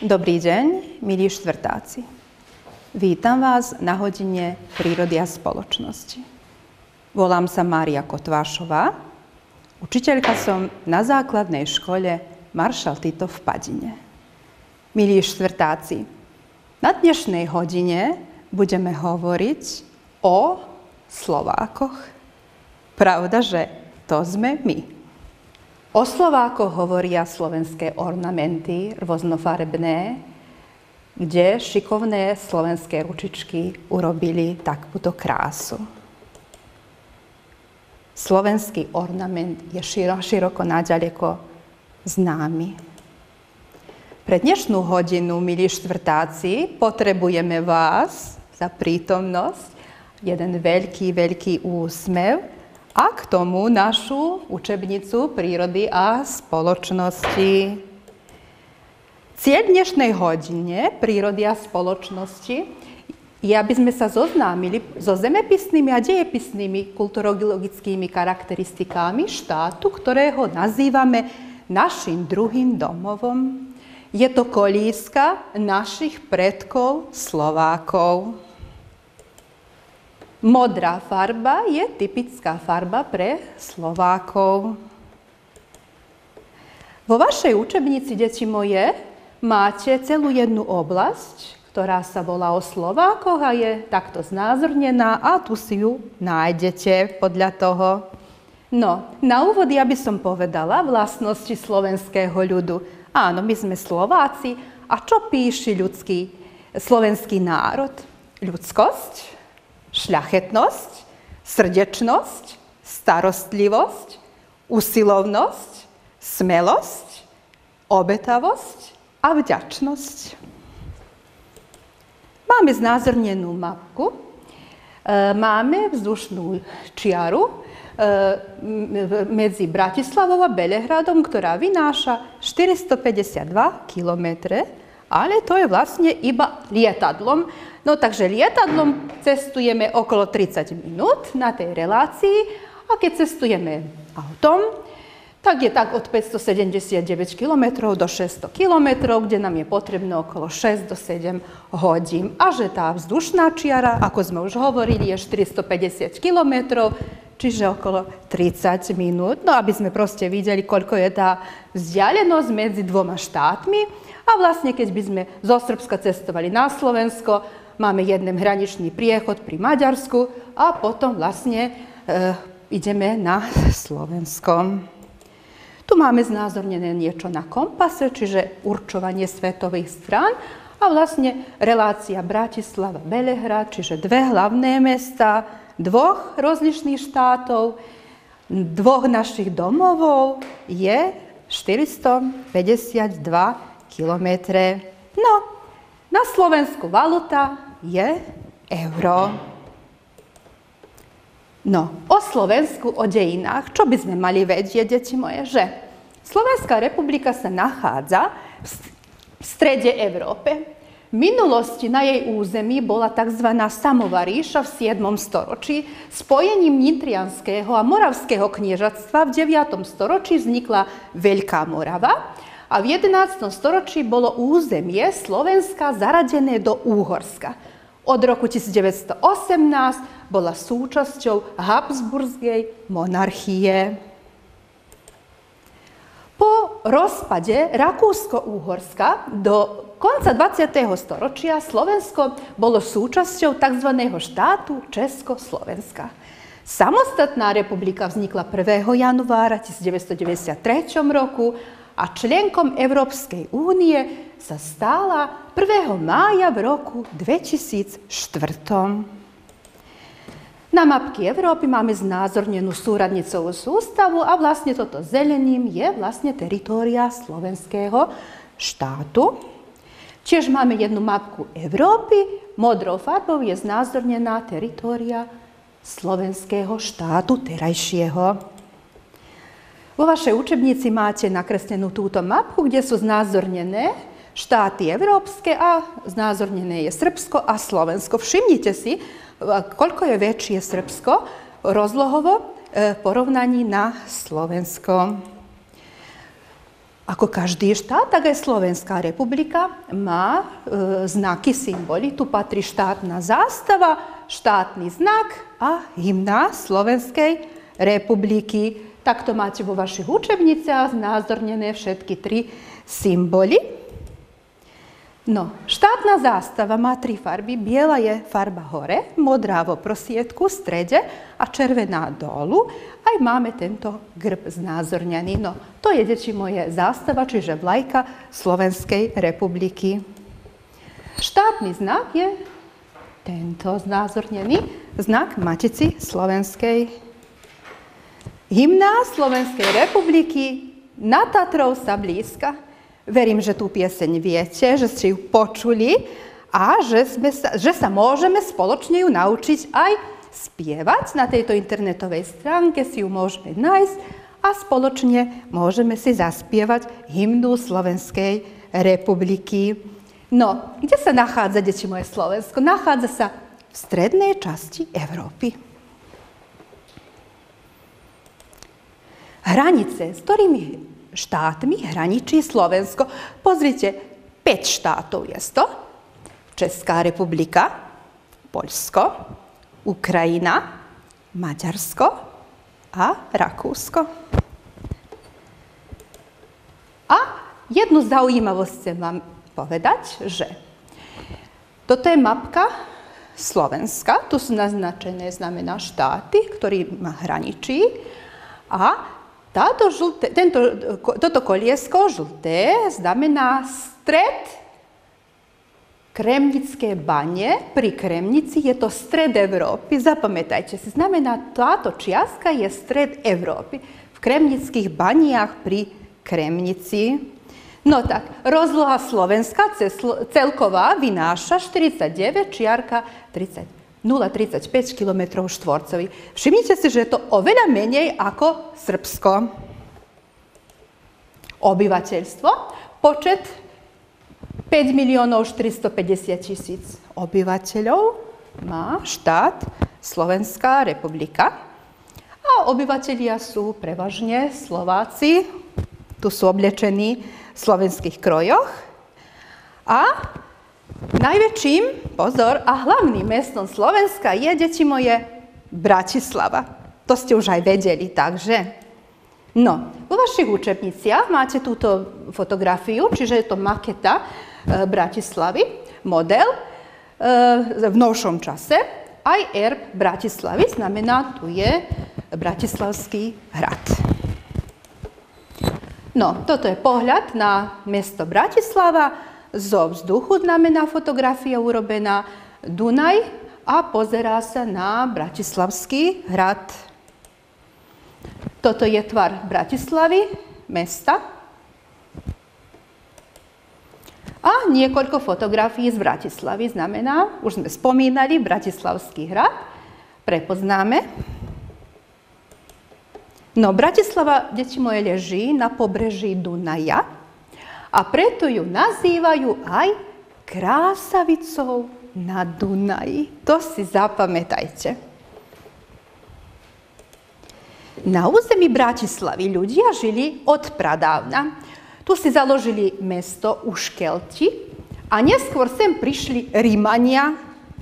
Dobrý deň, milí štvrtáci. Vítam vás na hodine Prírody a spoločnosti. Volám sa Mária Kotvášová. Učiteľka som na základnej škole Maršal Tito v Padine. Milí štvrtáci, na dnešnej hodine budeme hovoriť o Slovákoch. Pravda, že to sme my. O Slovákoch hovoria slovenské ornamenty, rôznofarebné, kde šikovné slovenské ručičky urobili takúto krásu. Slovenský ornament je široko naďaleko známy. Pre dnešnú hodinu, milí štvrtáci, potrebujeme vás za prítomnosť, jeden veľký úsmev a k tomu našu učebnicu Prírody a spoločnosti. Cieľ dnešnej hodine Prírody a spoločnosti je, aby sme sa zoznámili so zemepisnými a dejepisnými kulturologickými charakteristikami štátu, ktorého nazývame našim druhým domovom. Je to kolíska našich predkov Slovákov. Modrá farba je typická farba pre Slovákov. Vo vašej učebnici, deti moje, máte celú jednu oblasť, ktorá sa volá o Slovákoch a je takto znázornená a tu si ju nájdete podľa toho. No, na úvod ja by som povedala vlastnosti slovenského ľudu. Áno, my sme Slováci. A čo píši slovenský národ? Ľudskosť, šľachetnosť, srdečnosť, starostlivosť, usilovnosť, smelosť, obetavosť a vďačnosť. Máme znázornenú mapku, máme vzdušnú čiaru medzi Bratislavou a Belehradom, ktorá vynáša 452 kilometre, ale to je vlastne iba lietadlom. No takže lietadlom cestujeme okolo 30 minút na tej relácii a keď cestujeme autom, tak je tak od 579 km do 600 km, kde nám je potrebné okolo 6 do 7 hodín. A že tá vzdušná čiara, ako sme už hovorili, je 450 km, čiže okolo 30 minút. No aby sme proste videli, koľko je tá vzdialenosť medzi dvoma štátmi. A vlastne, keď by sme zo Srbska cestovali na Slovensko, máme jeden hraničný priechod pri Maďarsku a potom vlastne ideme na Slovensko. Tu máme znázornené niečo na kompase, čiže určovanie svetových strán a vlastne relácia Bratislava-Belehrad, čiže dve hlavné mesta, dvoch rozličných štátov, dvoch našich domovov je 452 kilometre. No, na Slovensku valuta je euro. No, o Slovensku, o dejinách, čo by sme mali vedieť, deti moje, že Slovenská republika sa nachádza v strede Európe. V minulosti na jej území bola tzv. Samová ríša v 7. storočí. Spojením Nitrianskeho a Moravského kniežatstva v 9. storočí vznikla Veľká Morava a v 11. storočí bolo územie Slovenska zaradené do Úhorska. Od roku 1918 bola súčasťou Habsburskej monarchie. Po rozpade Rakúsko-Úhorska do konca 20. storočia Slovensko bolo súčasťou tzv. Štátu Československa. Samostatná republika vznikla 1. januára 1993 roku a členkom Európskej únie sa stala 1. mája v roku 2004. Na mapke Európy máme znázornenú súradnicovú sústavu a vlastne toto zeleným je vlastne teritória slovenského štátu. Tiež máme jednu mapku Európy, modrou farbou je znázornená teritória slovenského štátu terajšieho. Vo vašej učebnici máte nakreslenú túto mapku, kde sú znázornené štáty európske a znázornené je Srbsko a Slovensko. Všimnite si, koľko je väčšie Srbsko rozlohovo v porovnaní na Slovensko. A Ako každý štát, tak aj Slovenská republika má znaky, symboly. Tu patrí štátna zástava, štátny znak a hymna Slovenskej republiky. Takto máte vo vašich učebniciach znázornené všetky 3 symboly. No, štátna zástava má 3 farby. Biela je farba hore, modrá vo prosiedku, v strede a červená dolu. Aj máme tento grb znázornený. No, to je, deti moje, zástava, čiže vlajka Slovenskej republiky. Štátny znak je tento znázornený znak Matici Slovenskej. Hymna Slovenskej republiky nad Tatrou sa blízka. Verím, že tú pieseň viete, že ste ju počuli a že sa môžeme spoločne ju naučiť aj spievať. Na tejto internetovej stránke si ju môžeme nájsť a spoločne môžeme si zaspievať hymnu Slovenskej republiky. No, kde sa nachádza, deti moje, Slovensko? Nachádza sa v strednej časti Európy. Hranice, s ktorými štátmi hraničí Slovensko. Pozrite, 5 štátov je to. Česká republika, Poľsko, Ukrajina, Maďarsko a Rakúsko. A jednu zaujímavosť chcem vám povedať, že toto je mapka Slovenska. Tu sú naznačené, znamená štáty, ktorými hraničí. A toto koliesko žlté znamená stred Kremnické bane. Pri Kremnici je to stred Európy. Zapamätajte si, znamená, táto čiastka je stred Európy. V Kremnických baniach pri Kremnici. No tak, rozloha Slovenska celková vynáša 0,35 km štvorcových. Všimnite si, že je to oveľa menej ako Srbsko. Obyvateľstvo. Počet 5 450 000 obyvateľov má štát Slovenská republika. A obyvatelia sú prevažne Slováci. Tu sú oblečení v slovenských krojoch. A najväčším, pozor, a hlavným mestom Slovenska je, deti moje, Bratislava. To ste už aj vedeli, takže. No, vo vašich učebniciach máte túto fotografiu, čiže je to maketa Bratislavy, model v novšom čase. Aj erb Bratislavy, znamená, tu je Bratislavský hrad. No, toto je pohľad na mesto Bratislava. Zo vzduchu znamená fotografia urobená Dunaj a pozerá sa na Bratislavský hrad. Toto je tvar Bratislavy, mesta. A niekoľko fotografií z Bratislavy znamená, už sme spomínali, Bratislavský hrad. Prepoznáme. No, Bratislava, deti moje, leží na pobreží Dunaja. A preto ju nazývajú aj krásavicou na Dunaji. To si zapamätajte. Na území Bratislavy ľudia žili od pradávna. Tu si založili mesto už Kelti a neskôr sem prišli Rímania.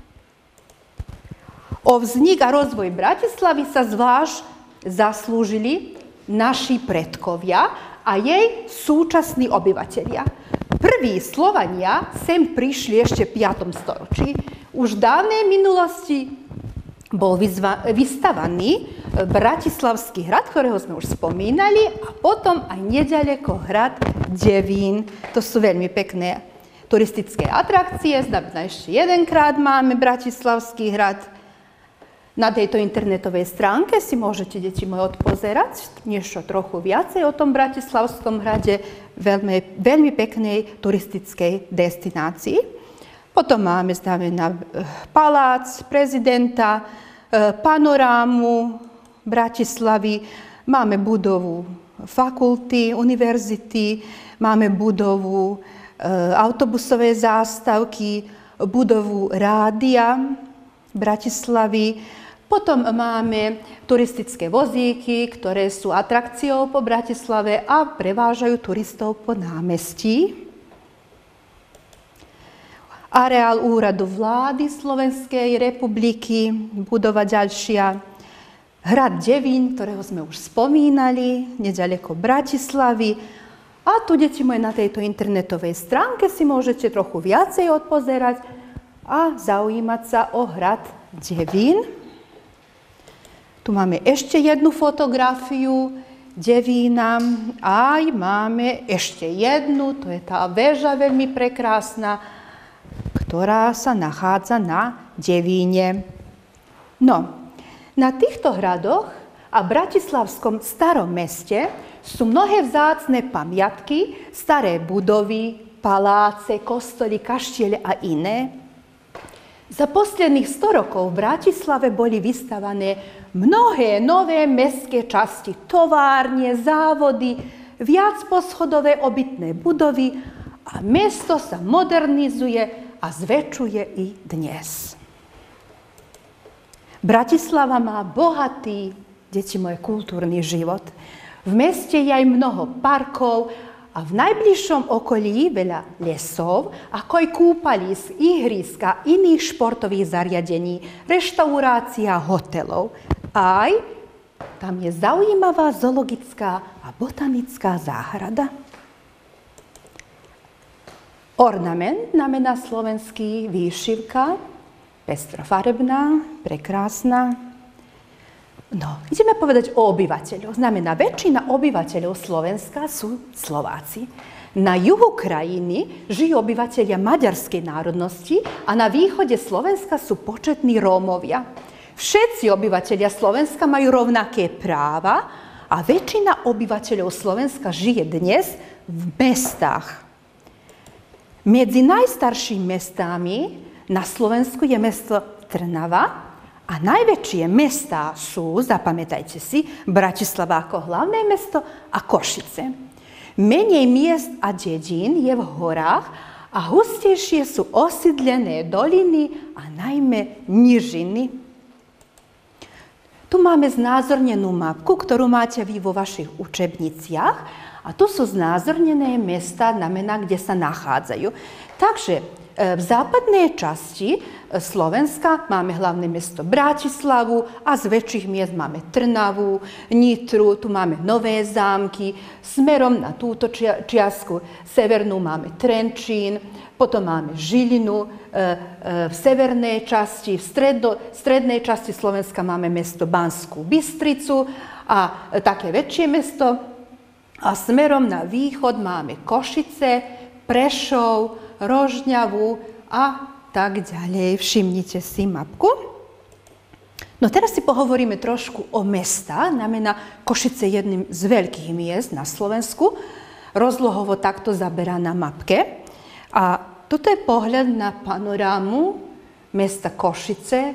O vznik a rozvoj Bratislavy sa zvlášť zaslúžili naši predkovia a jej súčasní obyvatelia. Prví Slovania sem prišli ešte v 5. storočí. Už v dávnej minulosti bol vystavaný Bratislavský hrad, ktorého sme už spomínali, a potom aj neďaleko hrad Devín. To sú veľmi pekné turistické atrakcie. Znamená, ešte jedenkrát máme Bratislavský hrad. Na tejto internetovej stránke si môžete, deti moje, odpozerať niečo trochu viacej o tom Bratislavskom hrade, veľmi peknej turistickej destinácii. Potom máme, znamená, palác prezidenta, panorámu Bratislavy, máme budovu fakulty, univerzity, máme budovu autobusovej zástavky, budovu rádia Bratislavy, Potom máme turistické vozíky, ktoré sú atrakciou po Bratislave a prevážajú turistov po námestí. Areál úradu vlády Slovenskej republiky, budova ďalšia. Hrad Devín, ktorého sme už spomínali, neďaleko Bratislavy. A tu, deti moje, na tejto internetovej stránke si môžete trochu viacej odpozerať a zaujímať sa o hrad Devín. Tu máme ešte jednu fotografiu Devína. Aj máme ešte jednu, to je tá väža veľmi prekrásna, ktorá sa nachádza na Devíne. No, na týchto hradoch a bratislavskom starom meste sú mnohé vzácne pamiatky, staré budovy, paláce, kostoly, kaštiele a iné. Za posledných 100 rokov v Bratislave boli vystavané mnohé nové mestské časti, továrne, závody, viacposchodové obytné budovy a mesto sa modernizuje a zväčšuje i dnes. Bratislava má bohatý, deti moje, kultúrny život. V meste je aj mnoho parkov a v najbližšom okolí veľa lesov, ako aj kúpalisk, ihriska, iných športových zariadení, reštaurácia, hotelov. Aj tam je zaujímavá zoologická a botanická záhrada. Ornament znamená slovenský výšivka, pestrofarebná, prekrásna. No, ideme povedať o obyvateľoch. Znamená, väčšina obyvateľov Slovenska sú Slováci. Na juhu krajiny žijú obyvateľia maďarskej národnosti a na východe Slovenska sú početní Rómovia. Všetci obyvateľia Slovenska majú rovnaké práva a väčšina obyvateľov Slovenska žije dnes v mestách. Medzi najstaršími mestami na Slovensku je mesto Trnava, a najväčšie mestá sú, zapamätajte si, Bratislava ako hlavné mesto a Košice. Menej miest a dedín je v horách a hustejšie sú osídlené doliny a najmä nížiny. Tu máme znázornenú mapku, ktorú máte vy vo vašich učebniciach a tu sú znázornené mestá, znamená, kde sa nachádzajú. Takže v západnej časti Slovenska máme hlavné mesto Bratislavu a z väčších miest máme Trnavu, Nitru, tu máme Nové Zámky, smerom na túto čiastku severnú máme Trenčín, potom máme Žilinu, v severnej časti, v strednej časti Slovenska máme mesto Banskú Bystricu a také väčšie mesto a smerom na východ máme Košice, Prešov, Rožňavu a tak ďalej. Všimnite si mapku. No teraz si pohovoríme trošku o mestách. Znamená, Košice je jedným z veľkých miest na Slovensku. Rozlohovo takto zaberá na mapke. A toto je pohľad na panorámu mesta Košice.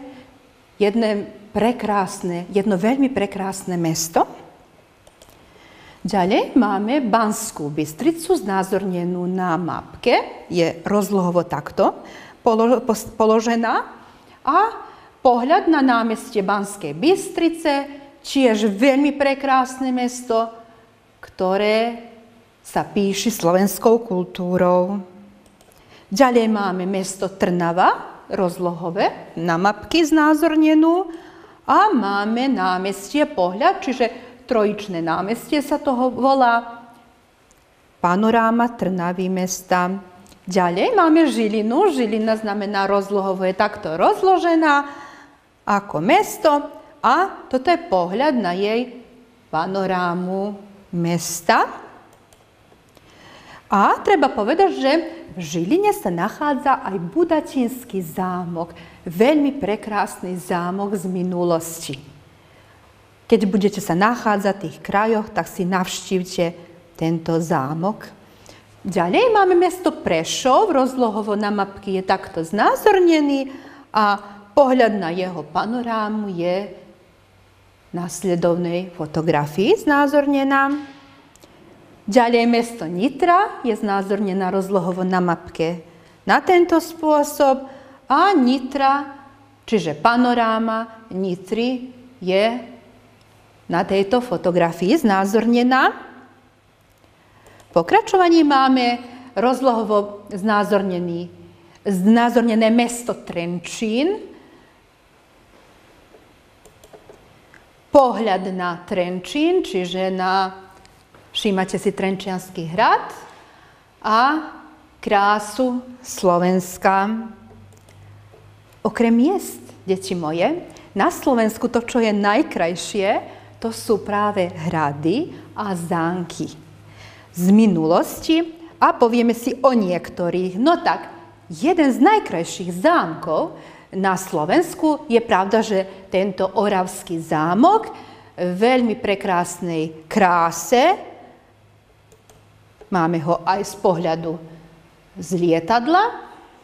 Jedno veľmi prekrásne mesto. Ďalej máme Banskú Bystricu, znázornenú na mapke. Je rozlohovo takto položená. A pohľad na námestie Banskej Bystrice, tiež veľmi prekrásne mesto, ktoré sa píši slovenskou kultúrou. Ďalej máme mesto Trnava, rozlohové, na mapke znázornenú. A máme námestie Pohľad, čiže trojičné námestie sa toho volá. Panoráma Trnavy mesta. Ďalej máme Žilinu. Žilina znamená rozlohovo, je takto rozložená ako mesto. A toto je pohľad na jej panorámu mesta. A treba povedať, že v Žiline sa nachádza aj Budatínsky zámok. Veľmi prekrásny zámok z minulosti. Keď budete sa nachádzať v tých krajoch, tak si navštívte tento zámok. Ďalej máme mesto Prešov, rozlohovo na mapke je takto znázornený a pohľad na jeho panorámu je v následovnej fotografii znázornená. Ďalej mesto Nitra je znázornená rozlohovo na mapke na tento spôsob a Nitra Čiže panoráma Nitry je na tejto fotografii znázornená. V pokračovaní máme rozlohovo znázornené mesto Trenčín, pohľad na Trenčín, čiže všímate si Trenčiansky hrad a krásu Slovenska. Okrem miest, deti moje, na Slovensku to, čo je najkrajšie, to sú práve hrady a zámky z minulosti a povieme si o niektorých. No tak, jeden z najkrajších zámkov na Slovensku je pravda, že tento Oravský zámok v veľmi prekrásnej kráse. Máme ho aj z pohľadu z lietadla.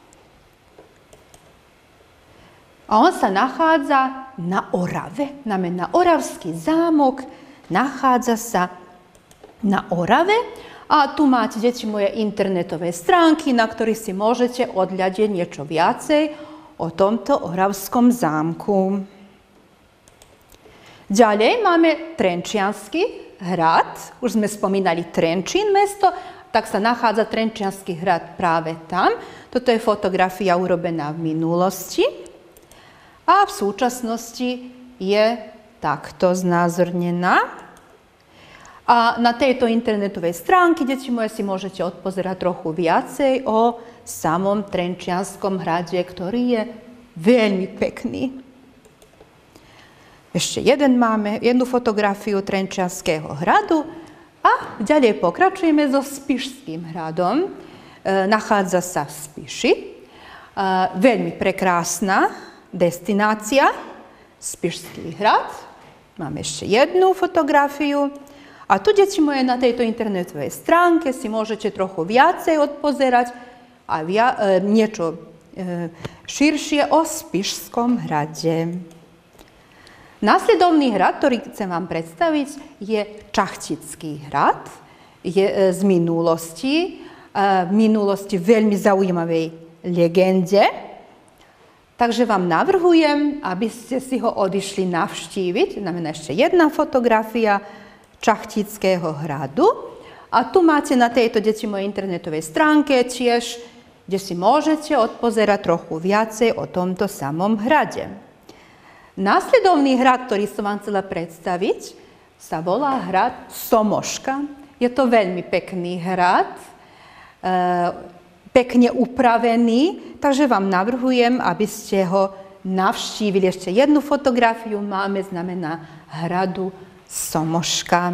A on sa nachádza na Orave. Znamená, Oravský zámok nachádza sa na Orave. A tu máte, deti moje, internetové stránky, na ktorých si môžete odhľadiť niečo viacej o tomto Oravskom zámku. Ďalej máme Trenčiansky hrad. Už sme spomínali Trenčín mesto, tak sa nachádza Trenčiansky hrad práve tam. Toto je fotografia urobená v minulosti. A v súčasnosti je takto znázornená. A na tejto internetovej stránke, deti moje, si môžete odpozerať trochu viacej o samom Trenčianskom hrade, ktorý je veľmi pekný. Ešte jednu fotografiu Trenčianskeho hradu a ďalej pokračujeme so Spišským hradom. Nachádza sa v Spiši. Veľmi prekrásna destinácia, Spišský hrad. Máme ešte jednu fotografiu. A tu, deti moje, na tejto internetovej stránke si môžete trochu viacej odpozerať a niečo širšie o Spišskom hrade. Následovný hrad, ktorý chcem vám predstaviť, je Čachtický hrad. Je z minulosti, veľmi zaujímavej legende. Takže vám navrhujem, aby ste si ho odišli navštíviť. Znamená ešte jedna fotografia Čachtického hradu. A tu máte na tejto, deti moje, internetovej stránke tiež, kde si môžete odpozerať trochu viacej o tomto samom hrade. Následovný hrad, ktorý som vám chcela predstaviť, sa volá hrad Somoška. Je to veľmi pekný hrad, pekne upravený, takže vám navrhujem, aby ste ho navštívili. Ešte jednu fotografiu máme, znamená hradu Somoška.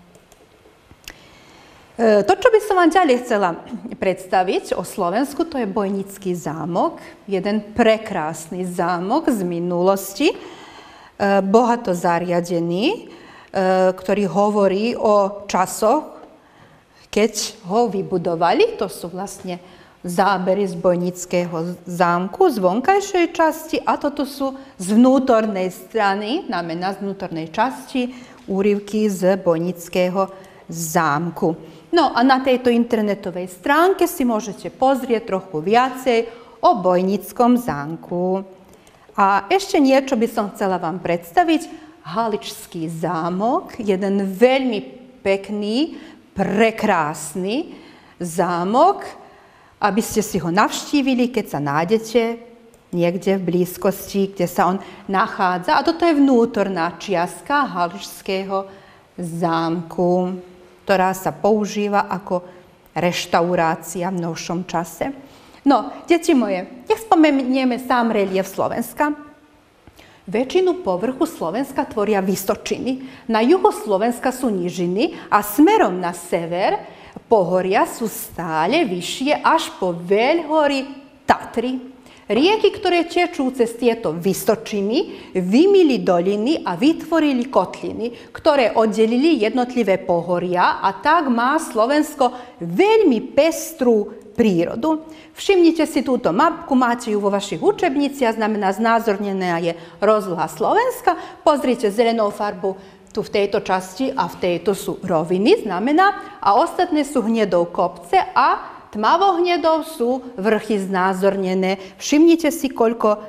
To, čo by som vám ďalej chcela predstaviť o Slovensku, to je Bojnický zámok. Jeden prekrásny zámok z minulosti, bohato zariadený, ktorý hovorí o časoch, keď ho vybudovali. To sú vlastne zábery z Bojnického zámku, z vonkajšej časti, a toto sú z vnútornej strany, znamená z vnútornej časti, úryvky z Bojnického zámku. No a na tejto internetovej stránke si môžete pozrieť trochu viacej o Bojnickom zámku. A ešte niečo by som chcela vám predstaviť. Haličský zámok, jeden veľmi pekný, prekrásny zámok, aby ste si ho navštívili, keď sa nájdete niekde v blízkosti, kde sa on nachádza. A toto je vnútorná čiastka Haličského zámku, ktorá sa používa ako reštaurácia v novšom čase. No, deti moje, nech spomenieme sám relief Slovenska. Väčšinu povrchu Slovenska tvoria vysočiny. Na juhu Slovenska sú nížiny a smerom na sever pohoria sú stále vyššie až po veľhory Tatry. Rieky, ktoré tečú cez tieto vysočiny, vymyli doliny a vytvorili kotliny, ktoré oddelili jednotlivé pohoria, a tak má Slovensko veľmi pestrú prírodu. Všimnite si túto mapku, máte ju vo vašich učebniciach, znamená znázornená je rozloha Slovenska. Pozrite zelenou farbu tu v tejto časti a v tejto sú roviny, znamená, a ostatné sú hnedou kopce a tmavo hnedou sú vrchy znázornené. Všimnite si, koľko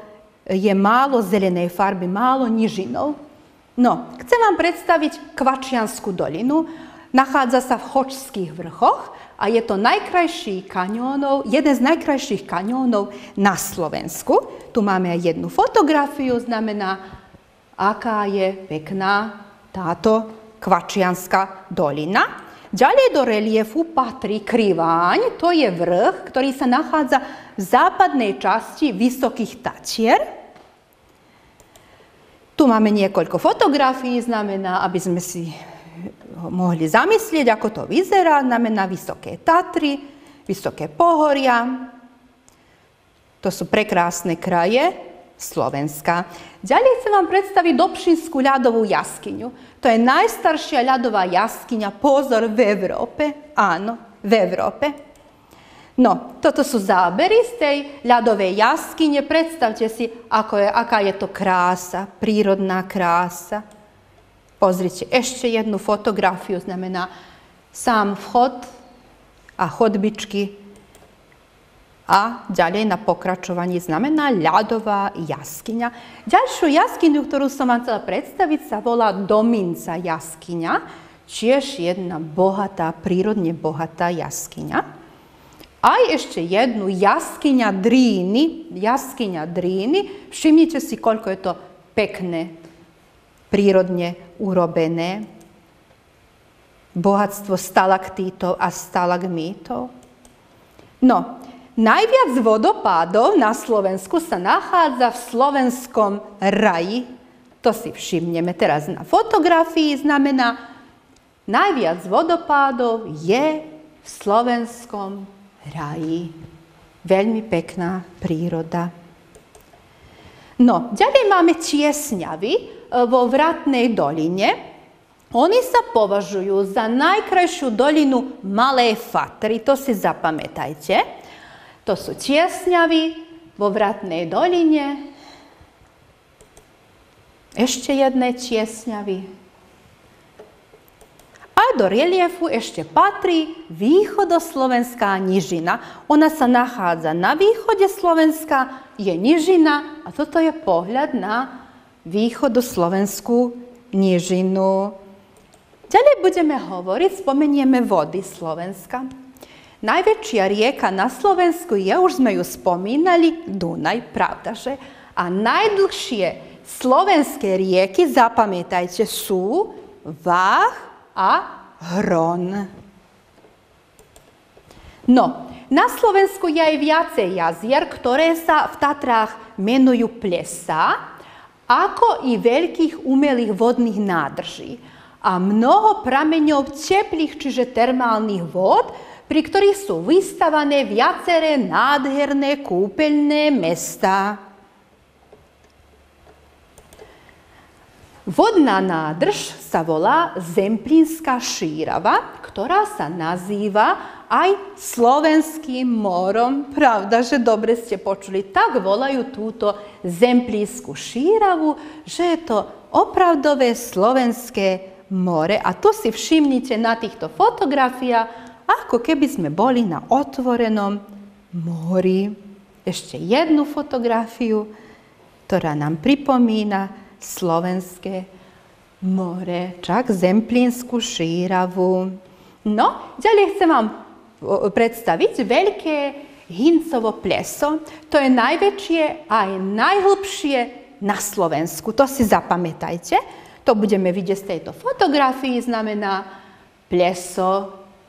je málo zelenej farby, málo nižinov. No, chcem vám predstaviť Kvačiansku dolinu. Nachádza sa v Chočských vrchoch a je to jeden z najkrajších kaňónov na Slovensku. Tu máme aj jednu fotografiu, znamená, aká je pekná táto Kvačianska dolina. Ďalej do reliefu patrí Kriváň, to je vrch, ktorý sa nachádza v západnej časti Vysokých Tatier. Tu máme niekoľko fotografií, znamená, aby sme si mohli zamyslieť, ako to vyzerá, znamená Vysoké Tatry, Vysoké Pohoria. To sú prekrásne kraje Slovenska. Ďalej chcem vám predstaviť Dobšinskú ľadovú jaskyňu. To je najstaršia ľadová jaskyňa, pozor, v Európe. Áno, v Európe. No, toto sú zábery z tej ľadovej jaskyne. Predstavte si, aká je to krása, prírodná krása. Pozrite, ešte jednu fotografiu, znamená sám vchod a chodbičky. A ďalej na pokračovanie znamená ľadová jaskyňa. Ďalšiu jaskyňu, ktorú som vám chcela predstaviť, sa volá Dominca jaskyňa. Tiež jedna bohatá, prírodne bohatá jaskyňa. Aj ešte jednu jaskyňa Dríny. Jaskyňa Dríny. Všimnite si, koľko je to pekné, prírodne urobené. Bohatstvo stalaktítov a stalagmítov. No, najviac vodopádov na Slovensku sa nachádza v Slovenskom raji. To si všimneme teraz na fotografii. Znamená, najviac vodopádov je v Slovenskom raji. Veľmi pekná príroda. No, ďalej máme Tiesňavy vo Vratnej doline. Oni sa považujú za najkrajšiu dolinu Malej Fatry. To si zapamätajte. To sú Tiesňavy vo Vratnej doline. Ešte jedné Tiesňavy. A do reliefu ešte patrí východoslovenská nížina. Ona sa nachádza na východe Slovenska, je nížina a toto je pohľad na východoslovenskú nížinu. Ďalej budeme hovoriť, spomenieme vody Slovenska. Najväčšia rieka na Slovensku je, už sme ju spomínali, Dunaj, pravdaže? A najdlhšie slovenské rieky, zapamätajte, sú Váh a Hron. No, na Slovensku je aj viacej jazier, ktoré sa v Tatrách menujú plesá, ako i veľkých umelých vodných nádrží. A mnoho prameňov teplých, čiže termálnych vôd, pri ktorých sú vystavané viaceré nádherné kúpeľné mestá. Vodná nádrž sa volá Zemplínska šírava, ktorá sa nazýva aj Slovenským morom. Pravda, že dobre ste počuli. Tak volajú túto Zemplínsku šíravu, že je to opravdové slovenské more. A tu si všimnite na týchto fotografiách, ako keby sme boli na otvorenom mori. Ešte jednu fotografiu, ktorá nám pripomína Slovenské more, čak Zemplínsku šíravu. No, ďalej chcem vám predstaviť veľké Hincovo pleso. To je najväčšie a aj najhlbšie na Slovensku. To si zapamätajte. To budeme vidieť z tejto fotografii, znamená pleso.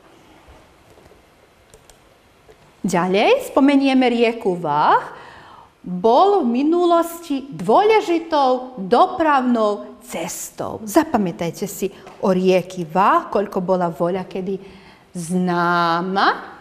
Ďalej spomenieme rieku Váh. Bol v minulosti dôležitou dopravnou cestou. Zapamätajte si o rieky Váh, koľko bola voľakedy známa.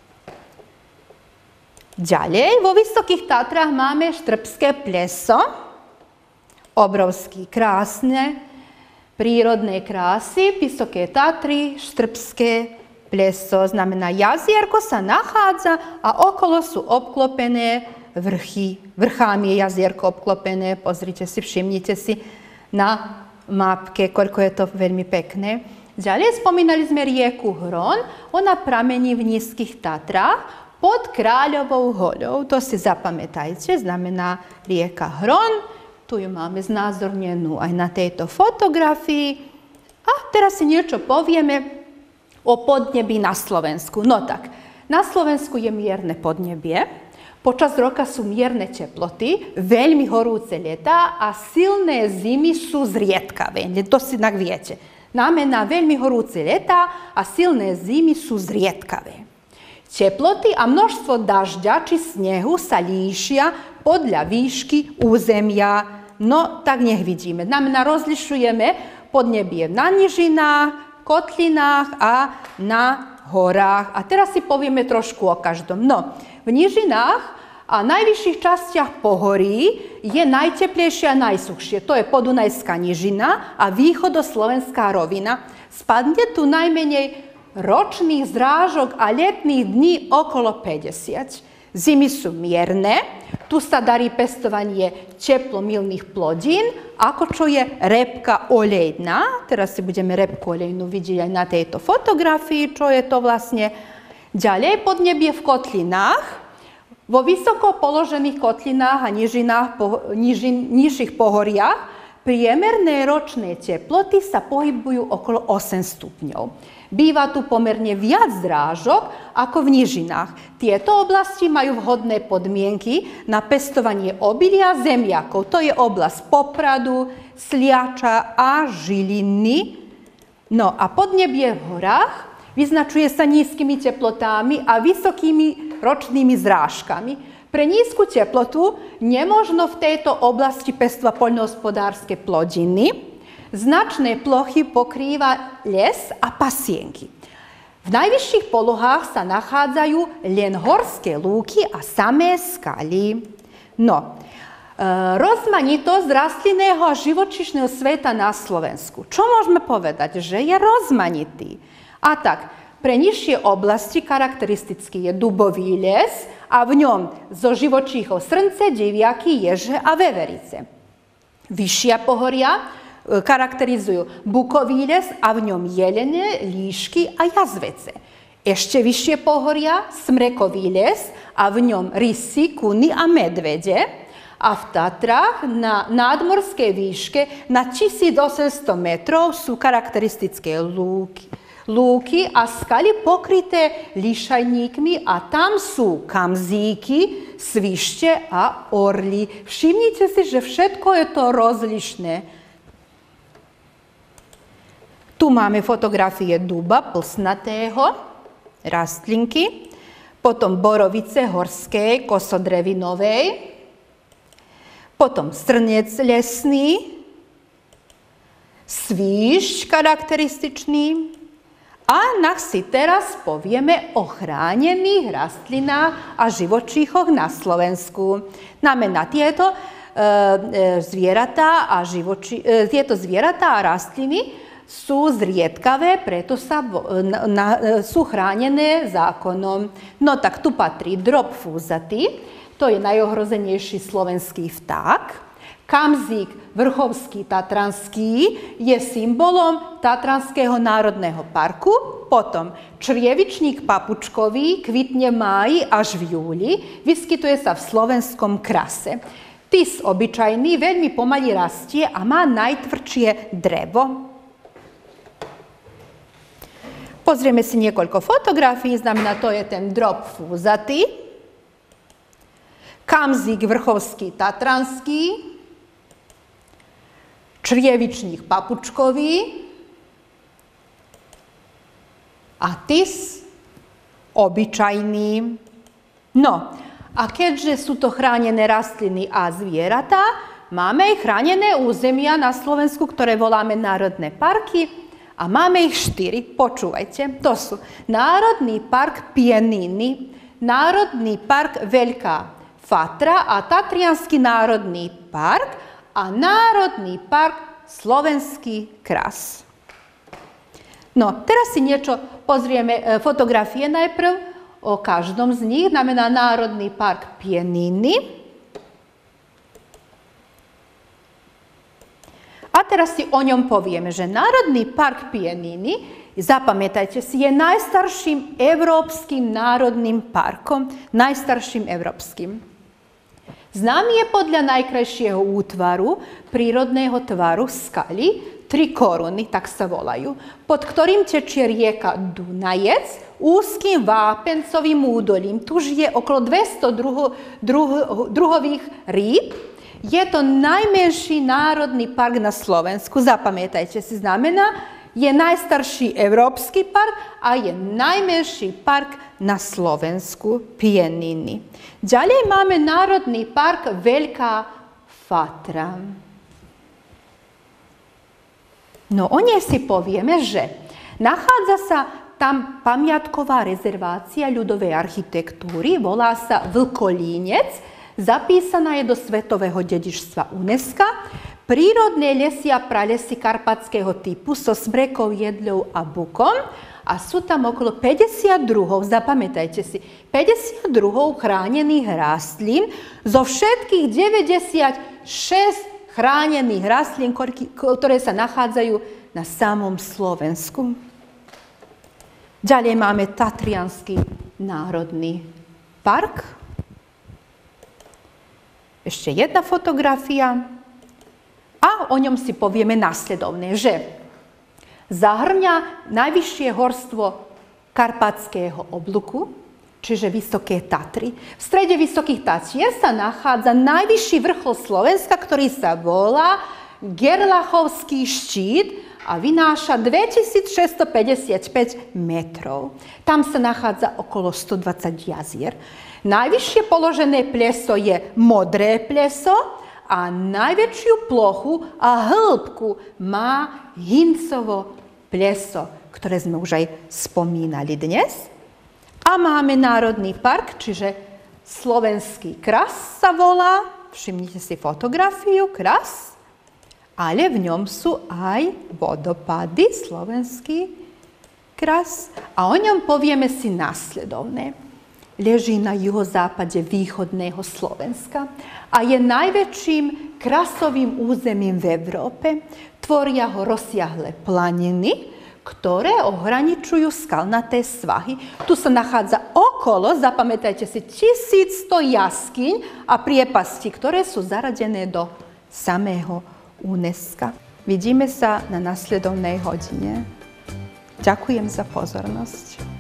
Ďalej, vo Vysokých Tatrách máme Štrbské pleso. Obrovský, krásne, prírodné krásy. Vysoké Tatry, Štrbské pleso, znamená jazierko sa nachádza a okolo sú obklopené vrchami je jazierko obklopené. Pozrite si, všimnite si na mapke, koľko je to veľmi pekné. Ďalej spomínali sme rieku Hron. Ona pramení v Nízkych Tatrách. pod Kraljovou hoľou, to si zapamätajte, znamená rieka Hron. Tu ju máme znázornenú aj na tejto fotografii. A teraz si niečo povieme o podnebí na Slovensku. No tak, na Slovensku je mierne podnebie. Počas roka sú mierne teploty, veľmi horúce letá a silné zimy sú zriedkavé. To si tak viete. Znamená veľmi horúce letá a silné zimy sú zriedkavé. Teploty a množstvo dažďa či snehu sa líšia podľa výšky územia. No, tak nech vidíme. Znamená, rozlišujeme podnebie na nížinách, kotlinách a na horách. A teraz si povieme trošku o každom. No, v nížinách a najvyšších častiach pohorí je najteplejšie a najsuchšie. To je Podunajská nížina a východoslovenská rovina. Spadne tu najmenej ročných zrážok a letných dní okolo 50. Zimy sú mierne, tu sa darí pestovanie teplomilných plodín, ako čo je repka olejná. Teraz si budeme repku olejnú vidieť aj na tejto fotografii, čo je to vlastne. Ďalej podnebie v kotlinách. Vo vysoko položených kotlinách a nižších pohoriach priemerné ročné teploty sa pohybujú okolo 8 stupňov. Býva tu pomerne viac zrážok ako v nížinách. Tieto oblasti majú vhodné podmienky na pestovanie obilia a zemiakov. To je oblasť Popradu, Sliača a Žiliny. No a podnebie v horách vyznačuje sa nízkymi teplotami a vysokými ročnými zrážkami. Pre nízku teplotu nemožno v tejto oblasti pestovať poľnohospodárske plodiny. Značné plochy pokrýva les a pasienky. V najvyšších polohách sa nachádzajú len horské lúky a samé skaly. No, rozmanitosť rastlinného a živočíšneho sveta na Slovensku. Čo môžeme povedať? Že je rozmanitý. A tak, pre nižšie oblasti charakteristický je dubový les a v ňom zo živočíchov srnce, diviaky, ježe a veverice. Vyššia pohoria charakterizujú bukový les a v ňom jelene, líšky a jazvece. Ešte vyššie pohoria smrekový les a v ňom rysy, kuny a medvede. A v Tatrách na nadmorskej výške na 1800 metrov sú charakteristické lúky a skaly pokryté lišajníkmi a tam sú kamzíky, svište a orly. Všimnite si, že všetko je to rozlišné. Tu máme fotografie duba plsnatého, rastlinky, potom borovice horskej, kosodrevinovej, potom srnec lesný, svíšť charakterističný a nech si teraz povieme o chránených rastlinách a živočíchoch na Slovensku. Znamená, tieto zvieratá a rastliny sú zriedkavé, preto sú chránené zákonom. No tak tu patrí drob fúzatý, to je najohrozenejší slovenský vták. Kamzík vrchovský tatranský je symbolom Tatranského národného parku. Potom črievičník papučkový kvitne v máji až v júli, vyskytuje sa v slovenskom krase. Tis obyčajný veľmi pomaly rastie a má najtvrdšie drevo. Pozrieme si niekoľko fotografií, znamená, to je ten drob fúzatý, kamzík vrchovský tatranský, črievičník papučkový a tis obyčajný. No, a keďže sú to chránené rastliny a zvieratá, máme aj chránené územia na Slovensku, ktoré voláme národné parky. A máme ich 4, počúvajte, to sú Národný park Pieniny, Národný park Veľká Fatra a Tatriansky národný park a Národný park Slovenský kras. No, teraz si niečo pozrieme, fotografie najprv o každom z nich, znamená Národný park Pieniny. A teraz si o ňom povieme, že Národný park Pieniny, zapamätajte si, je najstarším európskym národným parkom, najstarším európskym. Známy je podľa najkrajšieho útvaru, prírodného tvaru skaly, 3 koruny, tak sa volajú, pod ktorým tečie rieka Dunajec, úzkým vápencovým údolím. Tu žije okolo 200 druhových rýb. Je to najmenší národný park na Slovensku, zapamätajte si, znamená, je najstarší európsky park a je najmenší park na Slovensku, Pieniny. Ďalej máme Národný park Veľká Fatra. No o nej si povieme, že nachádza sa tam pamiatková rezervácia ľudovej architektúry, volá sa Vlkolínec, zapísaná je do Svetového dedičstva UNESCO. Prírodné lesy a pralesy karpatského typu so smrekou, jedľou a bukom. A sú tam okolo 50 druhov, zapamätajte si, 50 druhov chránených rastlín, zo všetkých 96 chránených rastlín, ktoré sa nachádzajú na samom Slovensku. Ďalej máme Tatriansky národný park. Ešte jedna fotografia. A o ňom si povieme nasledovne, že zahrňa najvyššie horstvo Karpatského oblúku, čiže Vysoké Tatry. V strede Vysokých Tatier sa nachádza najvyšší vrchol Slovenska, ktorý sa volá Gerlachovský štít a vynáša 2655 metrov. Tam sa nachádza okolo 120 jazier. Najvyššie položené pleso je Modré pleso, a najväčšiu plochu a hĺbku má Hincovo pleso, ktoré sme už aj spomínali dnes. A máme Národný park, čiže Slovenský kras sa volá. Všimnite si fotografiu, kras. Ale v ňom sú aj vodopády, Slovenský kras. A o ňom povieme si nasledovné. Leží na juhozápade východného Slovenska a je najväčším krasovým územím v Európe. Tvoria ho rozsiahle planiny, ktoré ohraničujú skalnaté svahy. Tu sa nachádza okolo, zapamätajte si, 1100 jaskyň a priepastí, ktoré sú zaradené do samého UNESCO. Vidíme sa na nasledovnej hodine. Ďakujem za pozornosť.